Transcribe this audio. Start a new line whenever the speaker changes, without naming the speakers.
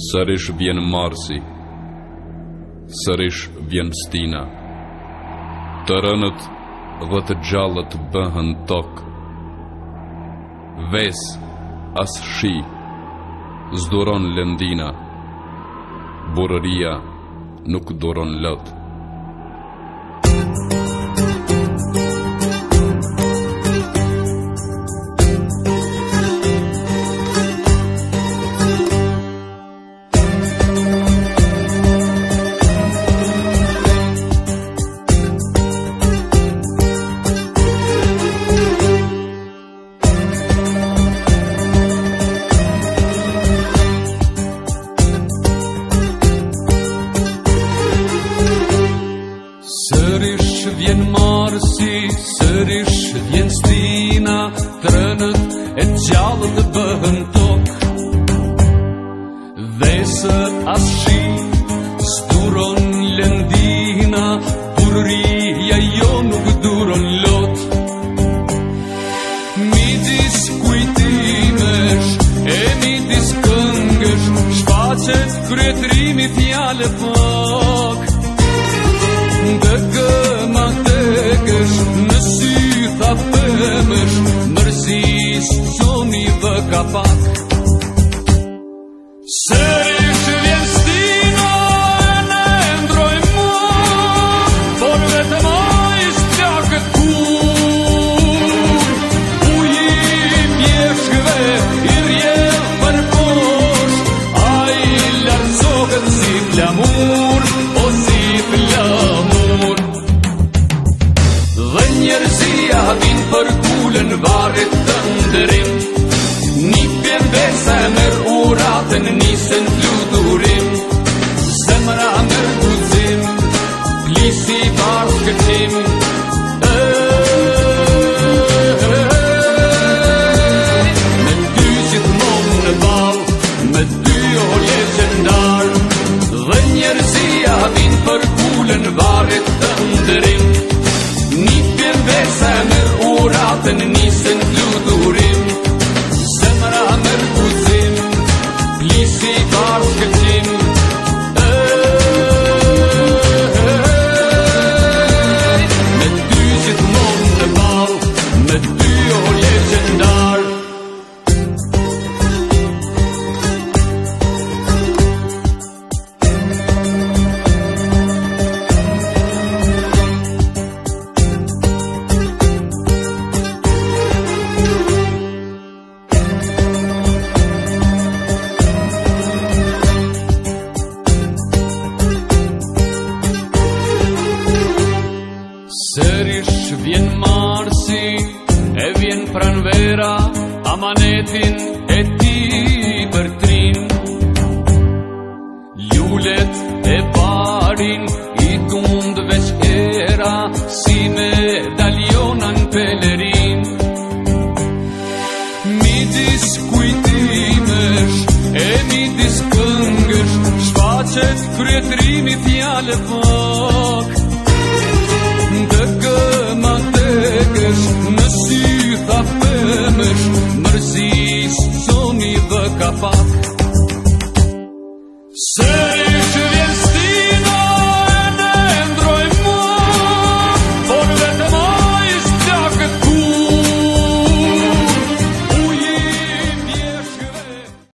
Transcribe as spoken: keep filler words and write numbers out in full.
Sërish vjen marsi, sërish vjen stina, të rënët dhe të gjallët bëhen tokë. Ves as shi, zduron lëndina, burëria nuk duron lot.
Sërish vjen marsi, sërish vjen stina, trënët e gjallët bëhen tokë. Vesë as shi, s'duron lëndina, burëria jo nuk duron lot. Midis kujtimesh e midis këngësh, shfaqet kryetrimi fjale pak. Dë gëma të gësh, në sy tha pëmësh, mërzis zoni vë kapak. Sërish vjen stina, në ndroj mua, por vetëm oj s'plakët kur. Uji pjeshkëve i rjedh për posht, a i lartësohet si flamur, o si flamur. Dhe njerëzia vin për kulën varet të ndërim, nipjen besa mër uratën nisën fluturim. Zemra mër gudzim, plisi bashkëtim. Me ty gjithmonë në bal, me ty o legendar. Dhe njerëzia vin për kulën varet të ndërim, nipjen besa mër uratën nisën fluturim. Zemra mër gudzim, plisi bashkëtim. Me ty gjithmonë në bal, me ty o legendar. Sërish vjen marsi, e vjen pranvera, amanetin e ti për trin. Ljulet e barin, i tund veç era, si medaljonan pelerin. Midis kujtimesh, e midis këngësh, shfaqet kryetrimi fjale pak. Dë gëma të gësh, në sy tha pëmësh, mërzis zoni vë kapak. Sërish